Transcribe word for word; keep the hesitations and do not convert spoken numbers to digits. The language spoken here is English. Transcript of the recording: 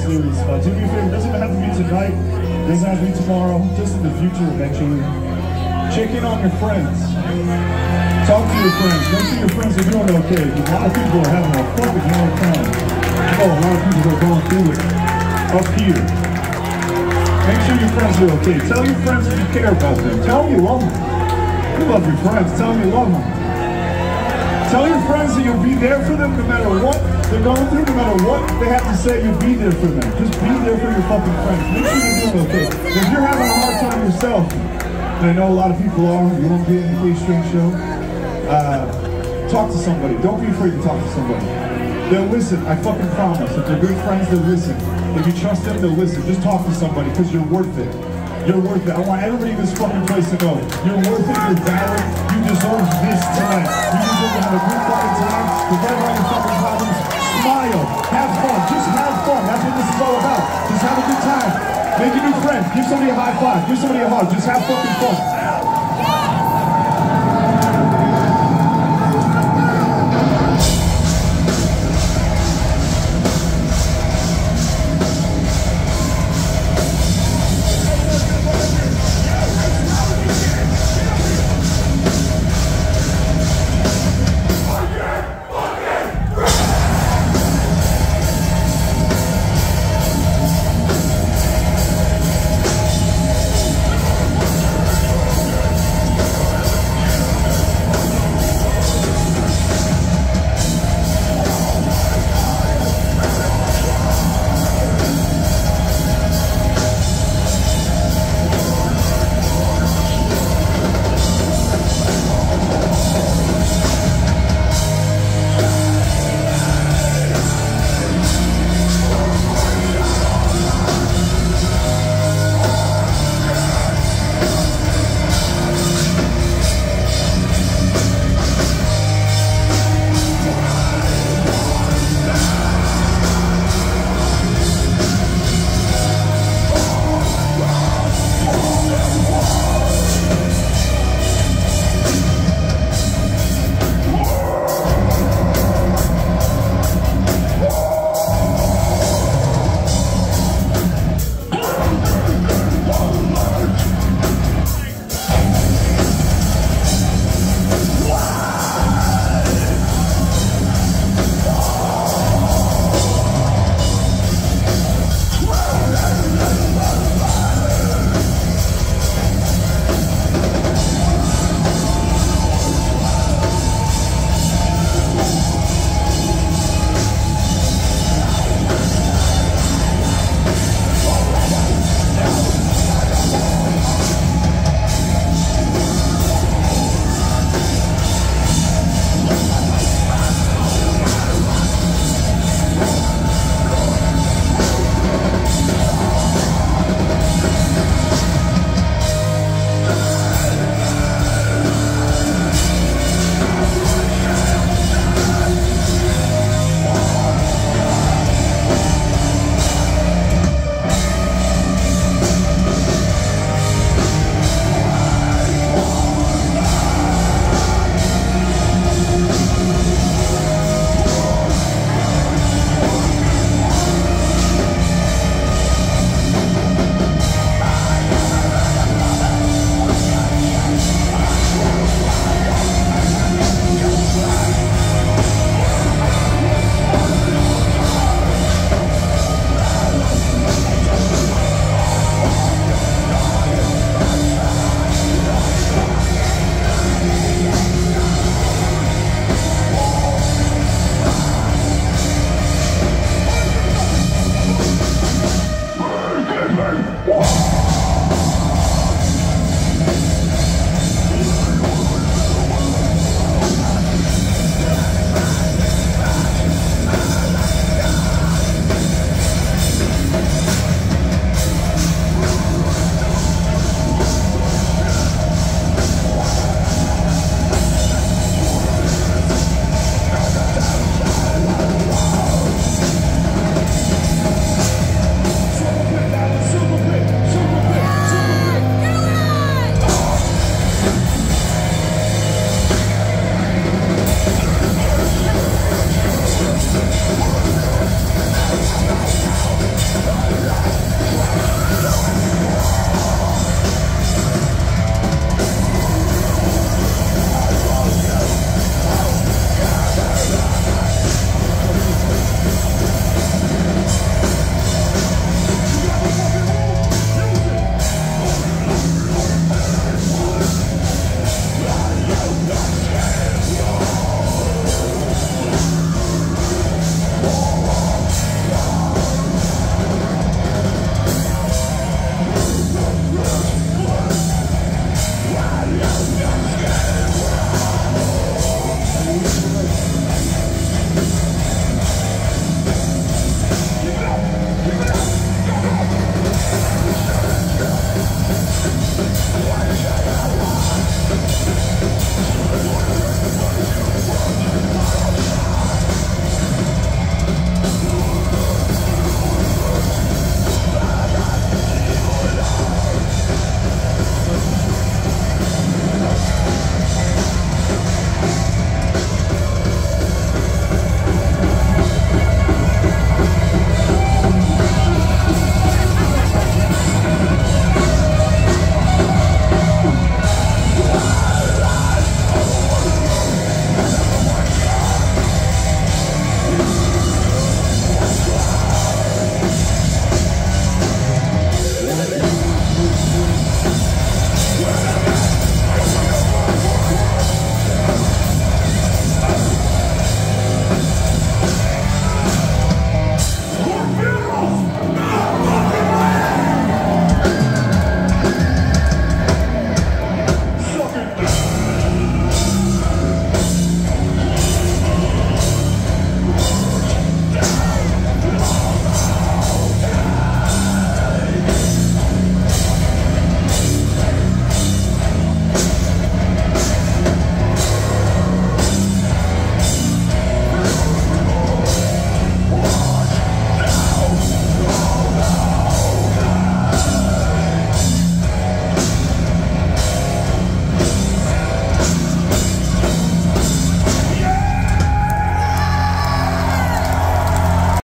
serious spot. Do me a favor, it doesn't have to be tonight, it doesn't have to be tomorrow, just in the future eventually. Check in on your friends. Talk to your friends. Make sure your friends are doing okay. A lot of people are having a fucking hard time. Oh, a lot of people are going through it. Up here. Make sure your friends are okay. Tell your friends that you care about them. Tell them you love them. You love your friends. Tell them you love them. Tell your friends that you'll be there for them no matter what they're going through, no matter what they have to say, you'll be there for them. Just be there for your fucking friends. Make sure you're doing okay. If you're having a hard time yourself, and I know a lot of people are, you won't be at the A-String show, uh, talk to somebody. Don't be afraid to talk to somebody. They'll listen, I fucking promise. If they're good friends, they'll listen. If you trust them, they'll listen. Just talk to somebody, because you're worth it. You're worth it. I want everybody in this fucking place to know. You're worth it, you're valid, you deserve this tonight. You deserve to have a good fucking time. Forget about your fucking problems. Smile. Have fun. Just have fun. That's what this is all about. Just have a good time. Make a new friend. Give somebody a high five. Give somebody a hug. Just have fucking fun.